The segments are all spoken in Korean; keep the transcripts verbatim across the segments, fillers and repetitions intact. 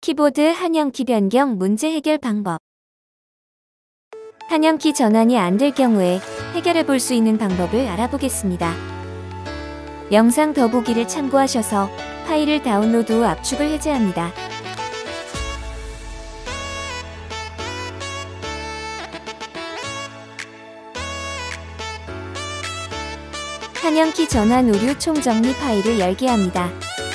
키보드 한영키 변경 문제 해결 방법. 한영키 전환이 안 될 경우에 해결해 볼 수 있는 방법을 알아보겠습니다. 영상 더보기를 참고하셔서 파일을 다운로드 후 압축을 해제합니다. 한영키 전환 오류 총정리 파일을 열게 합니다.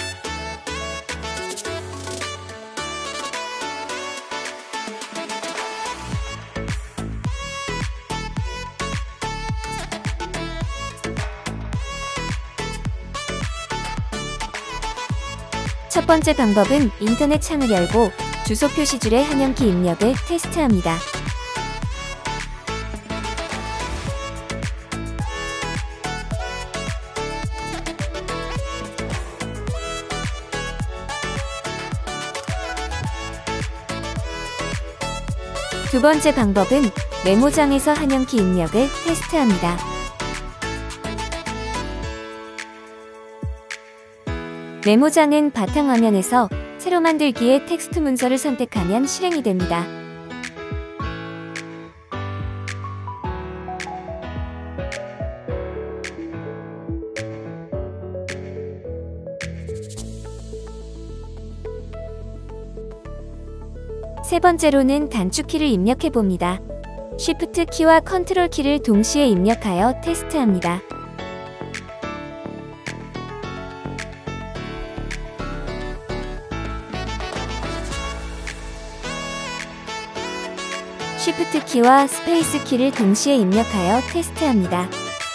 첫 번째 방법은 인터넷 창을 열고 주소 표시줄에 한영키 입력을 테스트합니다. 두 번째 방법은 메모장에서 한영키 입력을 테스트합니다. 메모장은 바탕화면에서 새로 만들기에 텍스트 문서를 선택하면 실행이 됩니다. 세 번째로는 단축키를 입력해 봅니다. 쉬프트 키와 컨트롤 키를 동시에 입력하여 테스트합니다. 쉬프트 키와 스페이스 키를 동시에 입력하여 테스트합니다.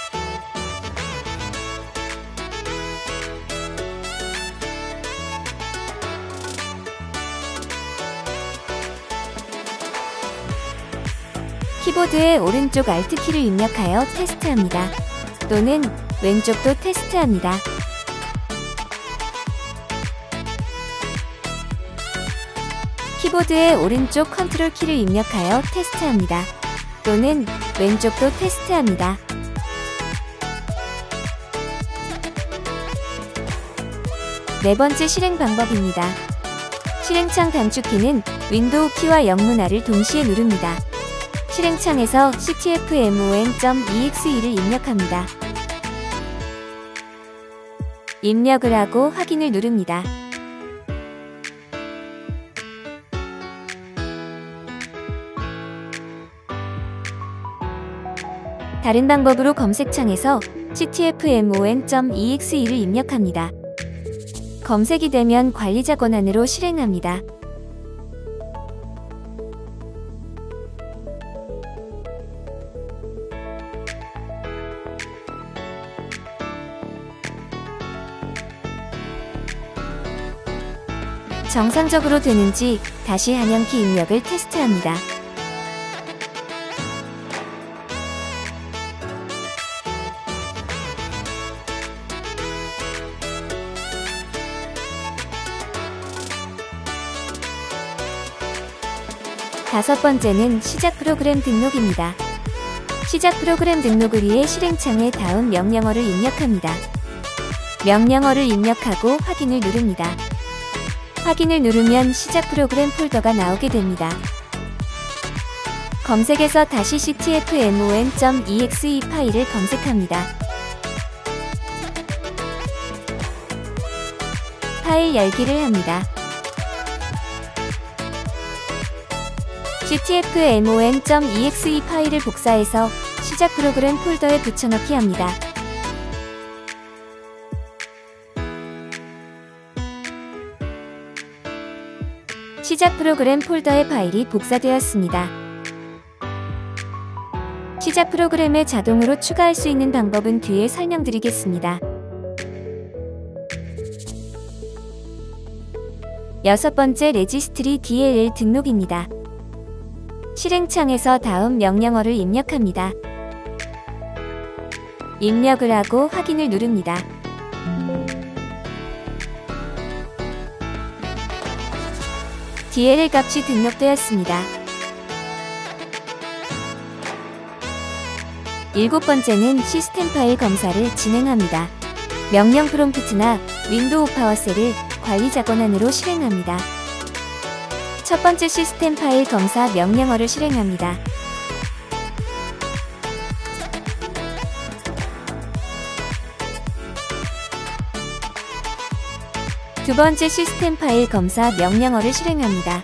키보드의 오른쪽 알트 키를 입력하여 테스트합니다. 또는 왼쪽도 테스트합니다. 키보드의 오른쪽 컨트롤 키를 입력하여 테스트합니다. 또는 왼쪽도 테스트합니다. 네 번째 실행 방법입니다. 실행창 단축키는 윈도우 키와 영문화를 동시에 누릅니다. 실행창에서 씨티에프엠온.이엑스이를 입력합니다. 입력을 하고 확인을 누릅니다. 다른 방법으로 검색창에서 씨티에프엠온.이엑스이를 입력합니다. 검색이 되면 관리자 권한으로 실행합니다. 정상적으로 되는지 다시 한영키 입력을 테스트합니다. 다섯 번째는 시작 프로그램 등록입니다. 시작 프로그램 등록을 위해 실행창에 다음 명령어를 입력합니다. 명령어를 입력하고 확인을 누릅니다. 확인을 누르면 시작 프로그램 폴더가 나오게 됩니다. 검색에서 다시 씨티에프엠온.이엑스이 파일을 검색합니다. 파일 열기를 합니다. 씨티에프엠온.이엑스이 파일을 복사해서 시작 프로그램 폴더에 붙여넣기 합니다. 시작 프로그램 폴더의 파일이 복사되었습니다. 시작 프로그램에 자동으로 추가할 수 있는 방법은 뒤에 설명드리겠습니다. 여섯 번째 레지스트리 디엘엘 등록입니다. 실행창에서 다음 명령어를 입력합니다. 입력을 하고 확인을 누릅니다. 디엘엘 값이 등록되었습니다. 일곱 번째는 시스템 파일 검사를 진행합니다. 명령 프롬프트나 윈도우 파워셀을 관리자 권한으로 실행합니다. 첫 번째 시스템 파일 검사 명령어를 실행합니다. 두 번째 시스템 파일 검사 명령어를 실행합니다.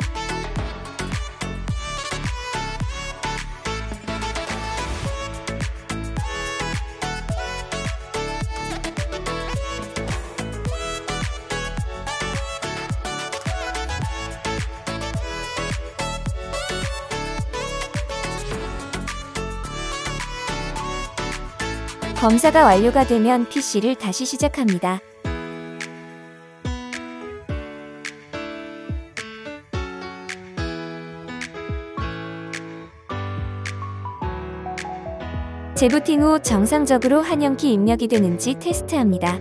검사가 완료가 되면 피씨를 다시 시작합니다. 재부팅 후 정상적으로 한영키 입력이 되는지 테스트합니다.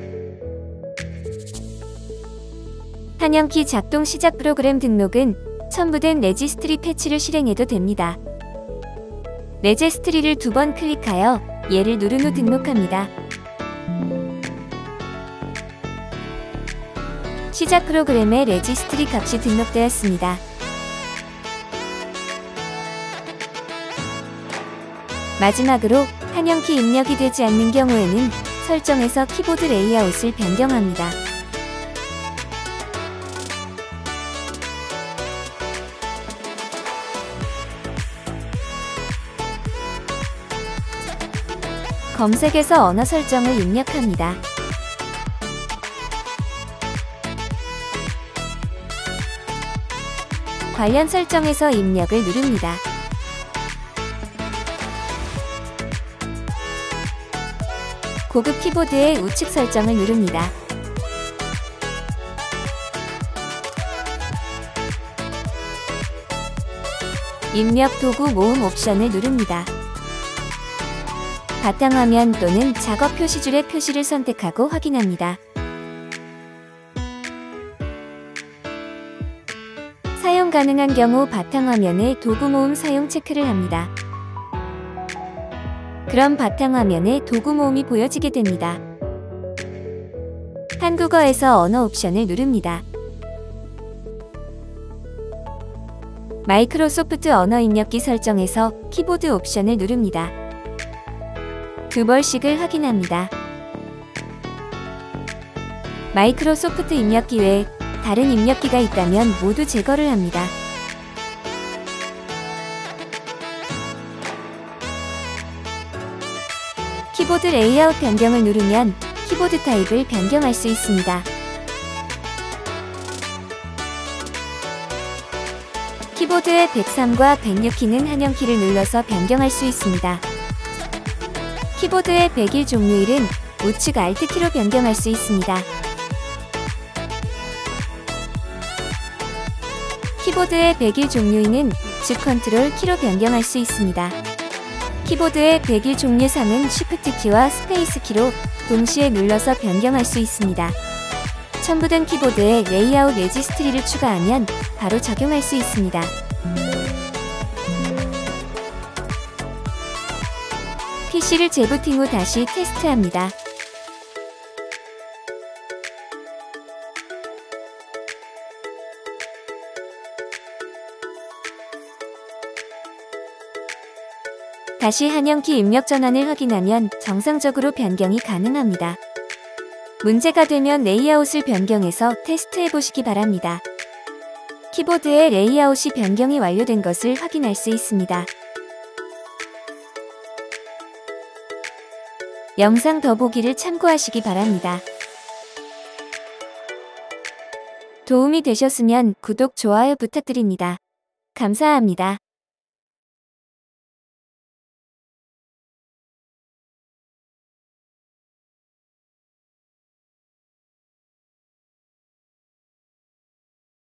한영키 작동 시작 프로그램 등록은 첨부된 레지스트리 패치를 실행해도 됩니다. 레지스트리를 두 번 클릭하여 얘를 누른 후 등록합니다. 시작 프로그램에 레지스트리 값이 등록되었습니다. 마지막으로 한영키 입력이 되지 않는 경우에는 설정에서 키보드 레이아웃을 변경합니다. 검색에서 언어 설정을 입력합니다. 관련 설정에서 입력을 누릅니다. 고급 키보드의 우측 설정을 누릅니다. 입력 도구 모음 옵션을 누릅니다. 바탕화면 또는 작업 표시줄의 표시를 선택하고 확인합니다. 사용 가능한 경우 바탕화면에 도구 모음 사용 체크를 합니다. 그럼 바탕화면에 도구 모음이 보여지게 됩니다. 한국어에서 언어 옵션을 누릅니다. 마이크로소프트 언어 입력기 설정에서 키보드 옵션을 누릅니다. 두 벌씩을 확인합니다. 마이크로소프트 입력기 외에 다른 입력기가 있다면 모두 제거를 합니다. 키보드 레이아웃 변경을 누르면 키보드 타입을 변경할 수 있습니다. 키보드의 백삼과 백육 키는 한영키를 눌러서 변경할 수 있습니다. 키보드의 백일 종류일은 우측 알트 키로 변경할 수 있습니다. 키보드의 백일 종류인은 우측 컨트롤 키로 변경할 수 있습니다. 키보드의 백일 종류상은 쉬프트 키와 스페이스 키로 동시에 눌러서 변경할 수 있습니다. 첨부된 키보드에 레이아웃 레지스트리를 추가하면 바로 적용할 수 있습니다. 피씨를 재부팅 후 다시 테스트합니다. 다시 한영키 입력 전환을 확인하면 정상적으로 변경이 가능합니다. 문제가 되면 레이아웃을 변경해서 테스트해 보시기 바랍니다. 키보드의 레이아웃이 변경이 완료된 것을 확인할 수 있습니다. 영상 더 보기를 참고하시기 바랍니다. 도움이 되셨으면 구독, 좋아요 부탁드립니다. 감사합니다.